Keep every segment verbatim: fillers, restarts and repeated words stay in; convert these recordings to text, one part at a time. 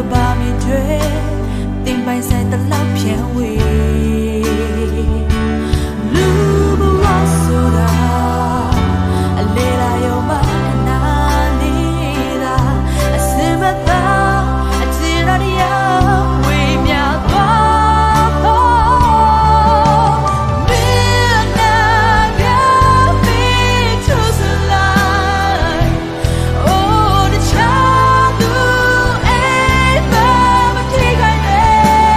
ဘာမြင်တွေတင်ပိုင်ဆိုင်တလောက်ပြန်ဝေးလူဘဝဆိုတာအလေလာရောမနာနေတာအစင်မသာအချစ်ရတရားဝေးမြသွားဖို့မင်းနာကမင်းချူစလိုက်အိုးတချာသူအိမ်မမထိခိုက်နဲ့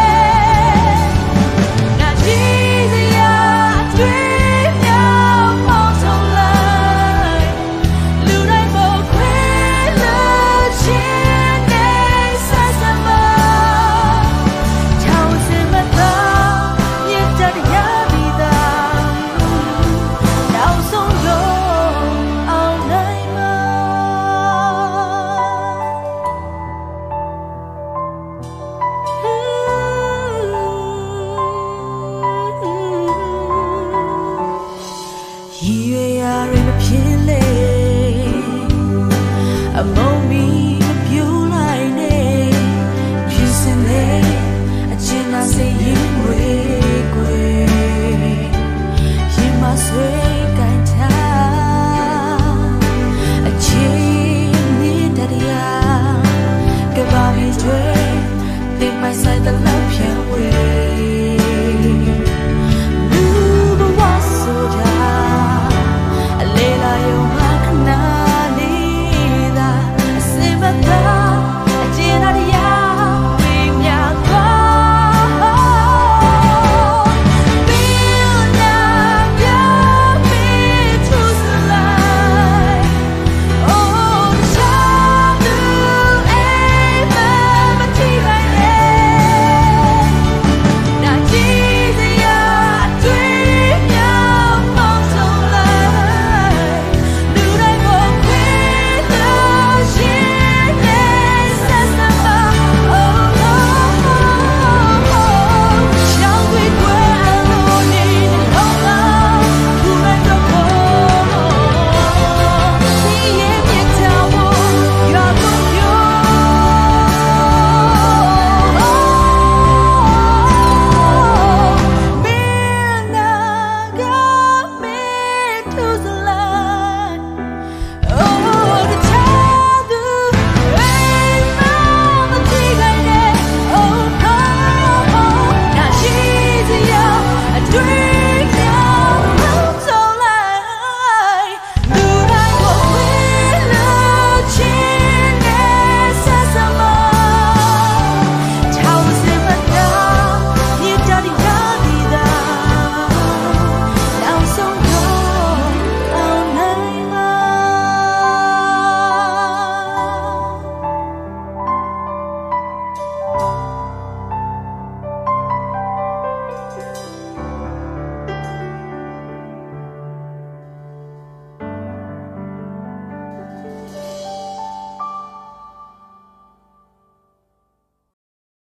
ငါကြည့်စရာတွေ့မြောက်ပေါင်းဆုံးလိုက်လူတိုင်းပေါ်ခွေလို့ချင်းနေဆက်စမချောင်းစင်မသာမြတ်တရားပြီးသားနောက်ဆုံးလို့အောင်နိုင်မှာရည်ရွယ်ရာတွေမဖြစ်လေအမုန်းမီမပြူလိုက်နဲ့ဖြစ်စင်လေအချင်းသာစိတ်ရင်ဝေးကွယ်ရင်မဆွေးကိုင်ထားအချင်းနဲ့တရားကဘာမီတွေတင်ပိုင်ဆိုင်တဲ့လောက်ဖြ